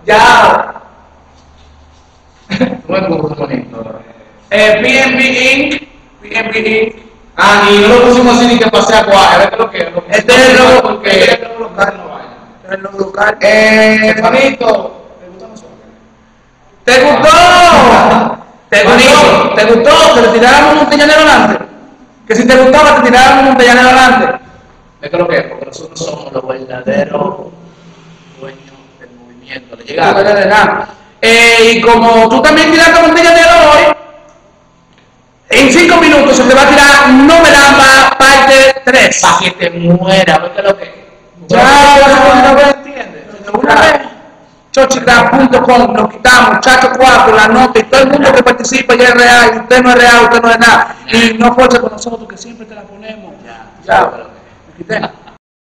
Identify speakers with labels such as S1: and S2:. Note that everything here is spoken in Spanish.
S1: Ya. Buen curso bonito. PNB Inc. PNB Inc. Ah, y no lo pusimos así ni que pase a cuadra. Esto es lo que. Este es el logo porque. Este es el logo local, no vaya. El logo local. Juanito. ¿Te gustó? ¿Te gustó? ¿Te gustó? ¿Que le tiráramos un montellanero adelante? Que si te gustaba, te tiráramos un montellanero adelante. Es que lo que es, porque nosotros somos los verdaderos dueños del movimiento. Le llegamos. Y como tú también tiraste montellanero hoy, en 5 minutos se te va a tirar No Me Lamba parte 3. Para que te muera, ¿ves que lo que es? Ya, no me entiendes. Una vez. Chochicrap.com, nos quitamos, Chacho 4, la nota y todo el mundo que participa ya es real, usted no es real, usted no es nada. Y no force con nosotros que siempre te la ponemos. Ya. Me quité.